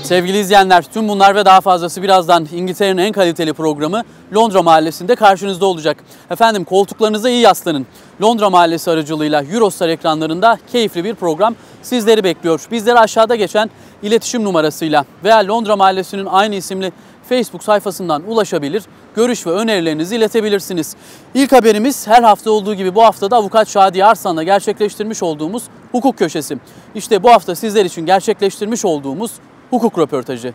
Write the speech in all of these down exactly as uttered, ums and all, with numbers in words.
Sevgili izleyenler, tüm bunlar ve daha fazlası birazdan İngiltere'nin en kaliteli programı Londra Mahallesi'nde karşınızda olacak. Efendim, koltuklarınıza iyi yaslanın. Londra Mahallesi aracılığıyla Eurostar ekranlarında keyifli bir program sizleri bekliyor. Bizlere aşağıda geçen iletişim numarasıyla veya Londra Mahallesi'nin aynı isimli Facebook sayfasından ulaşabilir, görüş ve önerilerinizi iletebilirsiniz. İlk haberimiz her hafta olduğu gibi bu hafta da Avukat Şadiye Arslan'la gerçekleştirmiş olduğumuz hukuk köşesi. İşte bu hafta sizler için gerçekleştirmiş olduğumuz hukuk röportajı.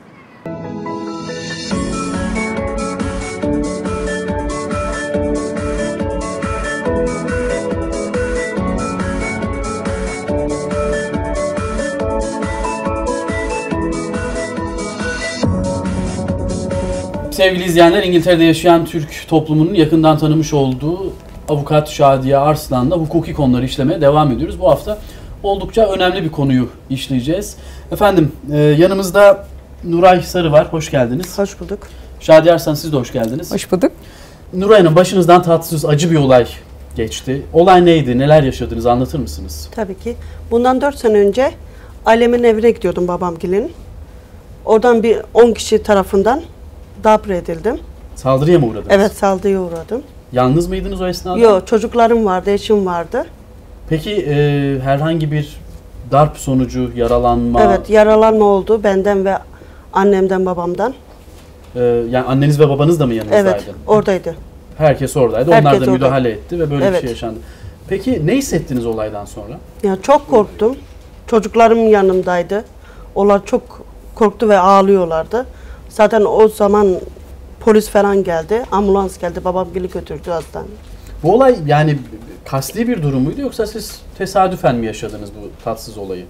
Sevgili izleyenler, İngiltere'de yaşayan Türk toplumunun yakından tanımış olduğu Avukat Şadiye Arslan'la hukuki konuları işlemeye devam ediyoruz. Bu hafta oldukça önemli bir konuyu işleyeceğiz. Efendim, yanımızda Nuray Sarı var. Hoş geldiniz. Hoş bulduk. Şadiye Arslan, siz de hoş geldiniz. Hoş bulduk. Nuray Hanım, başınızdan tatsız, acı bir olay geçti. Olay neydi? Neler yaşadınız? Anlatır mısınız? Tabii ki. Bundan dört sene önce ailemin evine gidiyordum, babamgilin. Oradan bir on kişi tarafından darp edildim. Saldırıya mı uğradınız? Evet, saldırıya uğradım. Yalnız mıydınız o esnada? Yok, çocuklarım vardı, eşim vardı. Peki e, herhangi bir darp sonucu yaralanma? Evet, yaralanma oldu benden ve annemden, babamdan. E, yani anneniz ve babanız da mı yanınızdaydı? Evet, oradaydı. Herkes oradaydı. Herkes Onlar da müdahale orada etti ve böyle evet. bir şey yaşandı. Peki ne hissettiniz olaydan sonra? Ya çok korktum. Çocuklarım yanımdaydı. Onlar çok korktu ve ağlıyorlardı. Zaten o zaman polis falan geldi, ambulans geldi, babamgili götürdü hastaneye. Bu olay yani kasti bir durum muydu, yoksa siz tesadüfen mi yaşadınız bu tatsız olayı?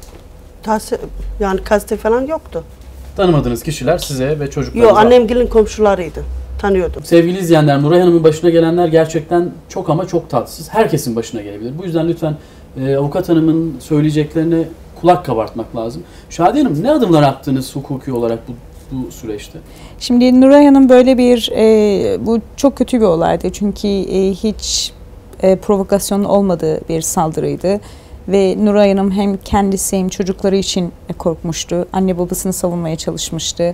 Tahsi, yani kasti falan yoktu. Tanımadığınız kişiler size ve çocuklarınıza... Yok, annemgilin komşularıydı. Tanıyordum. Sevgili izleyenler, Nuray Hanım'ın başına gelenler gerçekten çok ama çok tatsız. Herkesin başına gelebilir. Bu yüzden lütfen e, Avukat Hanım'ın söyleyeceklerine kulak kabartmak lazım. Şadiye Hanım, ne adımlar attınız hukuki olarak bu, bu süreçte? Şimdi Nuray Hanım böyle bir, e, bu çok kötü bir olaydı. Çünkü e, hiç e, provokasyon olmadığı bir saldırıydı. Ve Nuray Hanım hem kendisi hem çocukları için korkmuştu. Anne babasını savunmaya çalışmıştı.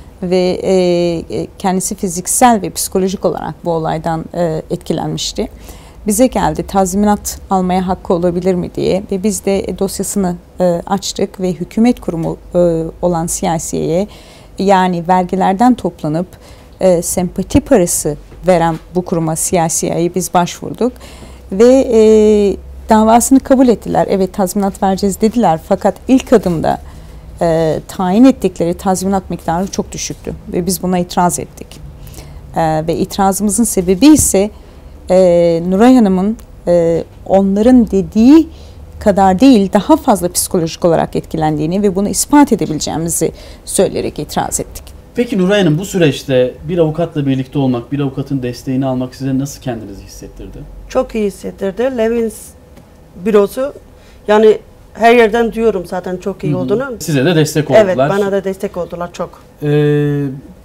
Ve e, kendisi fiziksel ve psikolojik olarak bu olaydan e, etkilenmişti. Bize geldi, tazminat almaya hakkı olabilir mi diye, ve biz de dosyasını e, açtık ve hükümet kurumu e, olan C I C Y'ye, yani vergilerden toplanıp e, sempati parası veren bu kuruma, C I C Y'ye biz başvurduk ve e, davasını kabul ettiler. Evet, tazminat vereceğiz dediler, fakat ilk adımda e, tayin ettikleri tazminat miktarı çok düşüktü ve biz buna itiraz ettik. E, ve itirazımızın sebebi ise e, Nuray Hanım'ın e, onların dediği kadar değil, daha fazla psikolojik olarak etkilendiğini ve bunu ispat edebileceğimizi söyleyerek itiraz ettik. Peki Nuray Hanım, bu süreçte bir avukatla birlikte olmak, bir avukatın desteğini almak size nasıl kendinizi hissettirdi? Çok iyi hissettirdi. Levins bürosu, yani her yerden diyorum zaten çok iyi olduğunu. Size de destek oldular. Evet, bana da destek oldular çok. Ee,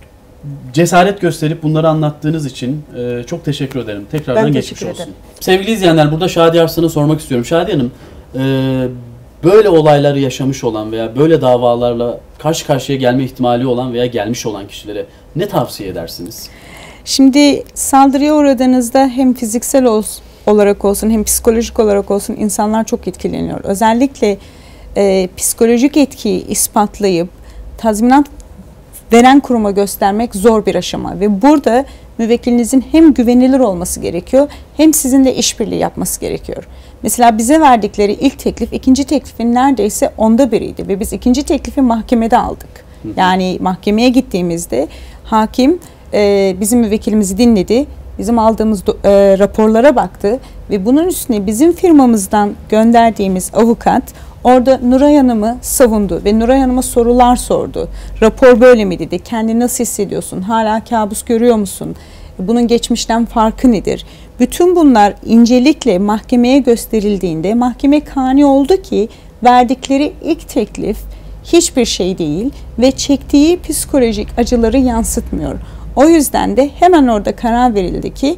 cesaret gösterip bunları anlattığınız için e, çok teşekkür ederim. Tekrardan ben geçmiş teşekkür olsun. ederim. Sevgili izleyenler, burada Şadiye Arslan'a sormak istiyorum. Şadiye Hanım, e, böyle olayları yaşamış olan veya böyle davalarla karşı karşıya gelme ihtimali olan veya gelmiş olan kişilere ne tavsiye edersiniz? Şimdi saldırıya uğradığınızda hem fiziksel olsun, olarak olsun hem psikolojik olarak olsun insanlar çok etkileniyor. Özellikle e, psikolojik etkiyi ispatlayıp tazminat veren kuruma göstermek zor bir aşama ve burada müvekkilinizin hem güvenilir olması gerekiyor hem sizinle işbirliği yapması gerekiyor. Mesela bize verdikleri ilk teklif ikinci teklifin neredeyse onda biriydi ve biz ikinci teklifi mahkemede aldık. Yani mahkemeye gittiğimizde hakim e, bizim müvekkilimizi dinledi, bizim aldığımız e, raporlara baktı ve bunun üstüne bizim firmamızdan gönderdiğimiz avukat orada Nuray Hanım'ı savundu ve Nuray Hanım'a sorular sordu. Rapor böyle mi dedi? Kendini nasıl hissediyorsun? Hala kabus görüyor musun? Bunun geçmişten farkı nedir? Bütün bunlar incelikle mahkemeye gösterildiğinde mahkeme kani oldu ki verdikleri ilk teklif hiçbir şey değil ve çektiği psikolojik acıları yansıtmıyor. O yüzden de hemen orada karar verildi ki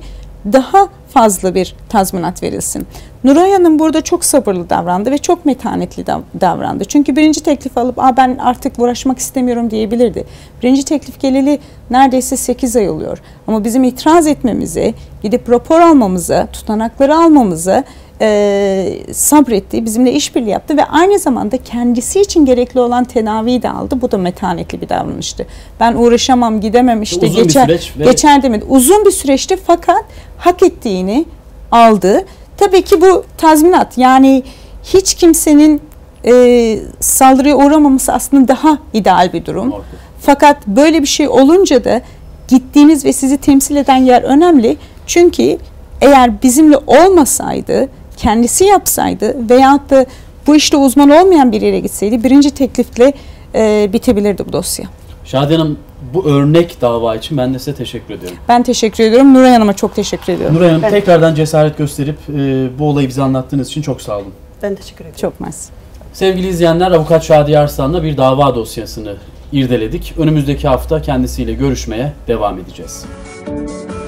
daha fazla bir tazminat verilsin. Nuray Hanım burada çok sabırlı davrandı ve çok metanetli davrandı. Çünkü birinci teklif alıp Aa, ben artık uğraşmak istemiyorum diyebilirdi. Birinci teklif geleli neredeyse sekiz ay oluyor. Ama bizim itiraz etmemize, gidip rapor almamıza, tutanakları almamıza e, sabretti, bizimle işbirliği yaptı ve aynı zamanda kendisi için gerekli olan tedaviyi de aldı. Bu da metanetli bir davranıştı. Ben uğraşamam, gidemem, işte uzun geçer, bir süreç ve... geçer demedi. Uzun bir süreçti fakat hak ettiğini aldı. Tabii ki bu tazminat, yani hiç kimsenin e, saldırıya uğramaması aslında daha ideal bir durum. Orada. Fakat böyle bir şey olunca da gittiğiniz ve sizi temsil eden yer önemli. Çünkü eğer bizimle olmasaydı, kendisi yapsaydı veyahut da bu işte uzman olmayan bir yere gitseydi birinci teklifle e, bitebilirdi bu dosya. Şadiye Hanım, bu örnek dava için ben de size teşekkür ediyorum. Ben teşekkür ediyorum. Nuray Hanım'a çok teşekkür ediyorum. Nuray Hanım, Ben... tekrardan cesaret gösterip e, bu olayı bize anlattığınız için çok sağ olun. Ben teşekkür ederim. Çok mersi. Sevgili izleyenler, Avukat Şadiye Arslan'la bir dava dosyasını irdeledik. Önümüzdeki hafta kendisiyle görüşmeye devam edeceğiz.